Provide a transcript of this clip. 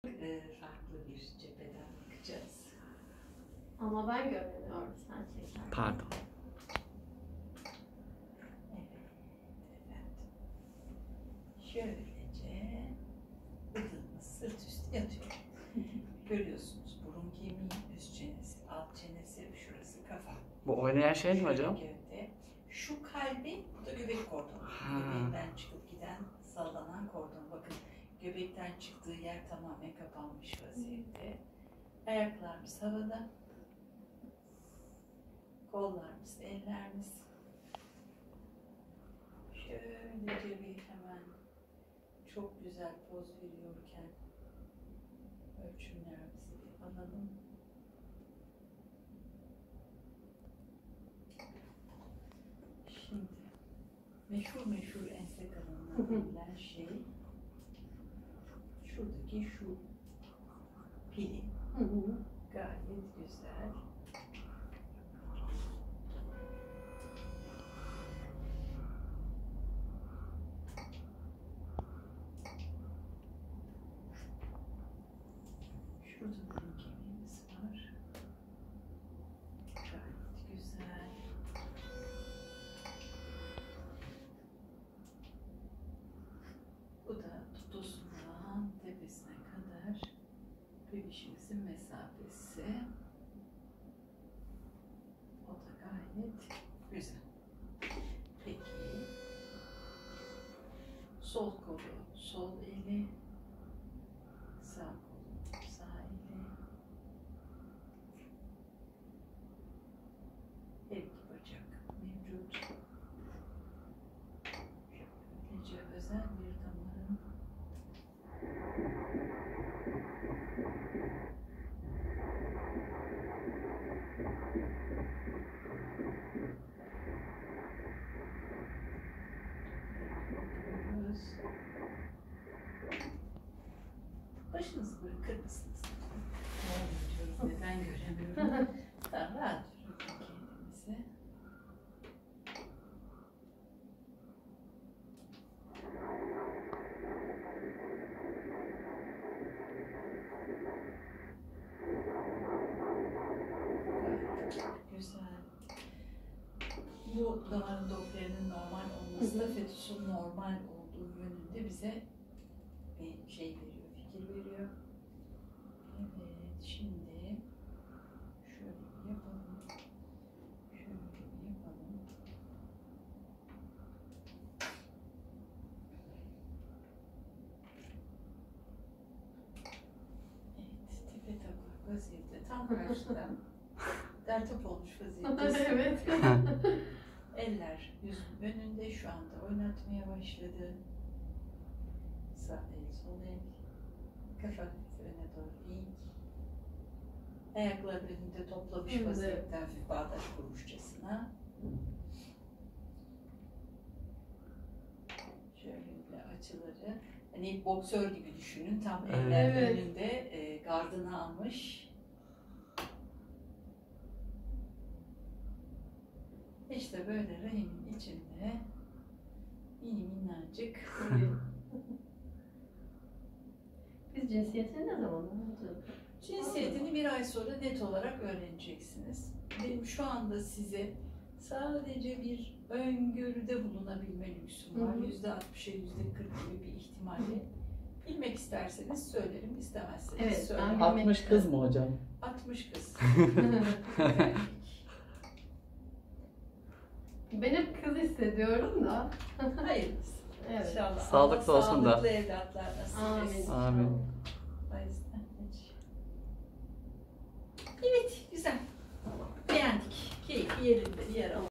farklı bir cepheden bakacağız. Ama ben görmüyorum, sen çeker. Pardon. Evet, efendim. Şöylece bıdığımız sırt üstü yatıyor. Görüyorsunuz burun kemiği, üst çenesi, alt çenesi, şurası kafa. Bu oynayan şey mi hocam? Gövde. Şu kalbi, bu da göbek kordonu. Ha. Göbekten çıkıp giden, sallanan kordon. Bakın göbekten çıktığı yer tamamen kapanmış vaziyette. Ayaklarımız havada. Kollarımız, ellerimiz. Şöylece bir hemen çok güzel poz veriyorken ölçümlerimizi bir alalım. Şimdi meşhur ense kalınlığı denilen şey şuradaki şu pili. Gayet güzel. Şurada burun kemiğimiz var. Gayet güzel. Bu da tutusundan tepesine kadar bebişimizin mesafesi. O da gayet güzel. Peki sol kolu, sol eli, sağ kolu, sağ eli. Her iki bacak mevcut. Şöylece özel bir damarın bakıyoruz. Başınızı bırakır mısınız? Ne oluyor? Ben göremiyorum. Tamam, rahat durun kendinize. Güzel. Bu damarın Doppler'in normal olması da fetüsün normal olduğu yönünde bize bir şey veriyor, fikir veriyor. Evet, şimdi şöyle bir yapalım. Şöyle bir yapalım. Evet, tepe taklak vaziyette tam karşıdan dertap olmuş vaziyette. Evet. Eller yüzün önünde şu anda oynatmaya başladı. Sağ el, sol el. Kafa öne doğru eğik. Ayaklar önünde toplamış Evet. vaziyette hafif bağdaş kurmuşçasına. Şöyle açıları. Hani boksör gibi düşünün. Tam eller Evet. önünde gardını almış. İşte böyle rahimin içinde mini minnacık. Biz cinsiyetini ne zaman öğreneceğiz? Cinsiyetini bir ay sonra net olarak öğreneceksiniz. Benim şu anda size sadece bir öngörüde bulunabilme lüksüm var. Hı hı. %60'a %40 gibi bir ihtimalle. Bilmek isterseniz söylerim, istemezseniz Evet, söylemem. ben- 60 kız mı hocam? 60 kız. Ben hep kız hissediyorum da. Hayırlısı. Evet. İnşallah. Sağlıklı Allah olsun da. Sağlıklı evlatlar nasip etsin. Amin. Amin. O yüzden hiç. Evet, güzel. Beğendik. Keyfi yerinde bir yer aldı.